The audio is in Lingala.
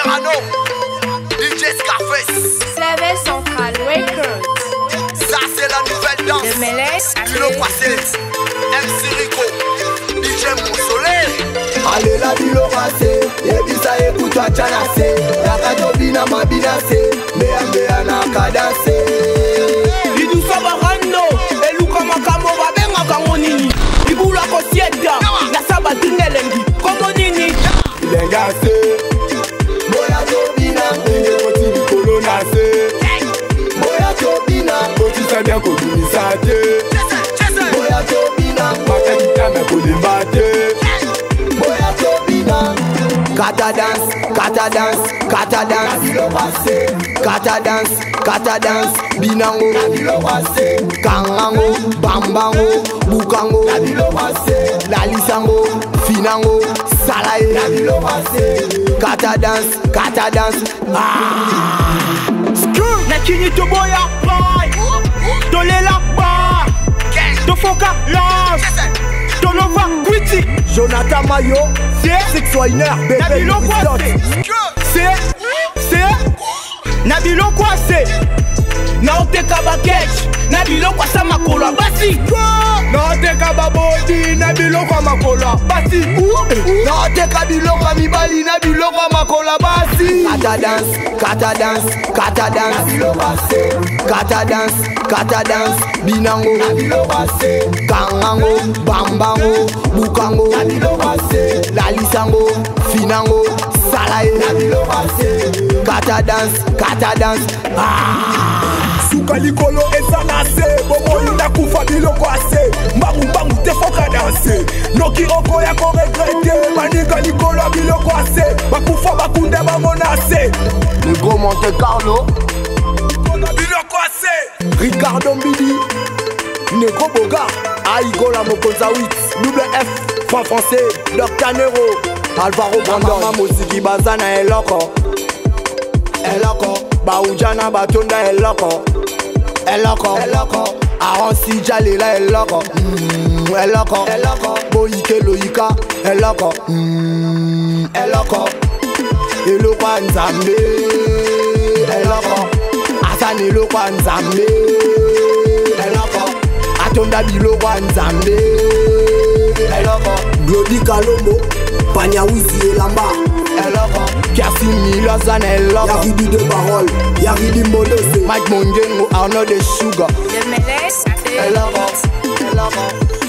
Cyrano, DJ Scarface, Serveur Central Records. ça c'est la nouvelle danse. De Mélès à Biloko Ya Se, MC Rico, DJ Monsolé. Allez la Biloko Ya Se, yebisa ekutwa chanase. Yakatobina mabinase, mea na kadase. Idu sabarando, eluka makamo babenga kango nini. Ibula kosieda, nasaba tingelengi, komo nini. Lengase, boya tobina, nge koti bikolo nase. Boya tobina, koti sabia kodumisate. Boya tobina, makakita me kodimbate. Boya tobina, kata dance, kata dance, kata dance. Biloko Ya Se, kata dance, binango. Biloko Ya Se, kangango, bambango, bukango. Biloko Ya Se, lalisango, finango, salaye. Biloko Ya Se, kata dance, Na kini to boya boy, to lela ba, to foka love, to lova kwiti. Jonathan Mayo, Six Winer, Na bébé Biloko Ya Se, na Biloko Ya Se, na oteka bakech, na Biloko Ya Se makolo basi. na oteka babodi, na biloko ya makola basi. Na oteka biloko ya mibali, na biloko ya makola basi. Kata dance, na Biloko Ya Se. Kata dance, binango. Na Biloko Ya Se. Kangango, bambango, bukango. Na Biloko Ya Se. Lalisango, finango, salaye. Na Biloko Ya Se. Kata dance, Suka likolo ezalase, bobo ina kufa Biloko Ya Se. Mbangu te foka danse, noki oko ya ko regrete. Manika likolo Biloko Ya Se, bakufa bakunde bamonase. le gros Monte Carlo. Biloko Ya Se, Ricardo Mbidi, Negro Boga, Aïgola Mokonza 8, double F, Point Français, Dr Nero, Alvaro Brandon, Mosiki Bazana Eloko, Baoujana Batonda Eloko, Aransi Jalela Eloko, Boyike Loïka Eloko, Eloko Nzambe, Asane Eloko Nzambe, Atonda Biloko Ya Nzambe, Glody Kalombo, Panyawisi Elamba, Kasi Milazana Eloko, Yaridi de Barol, Yaridi Modose, Mike Mongengo, Arnaud de Sugar, De Mélès à Eloko.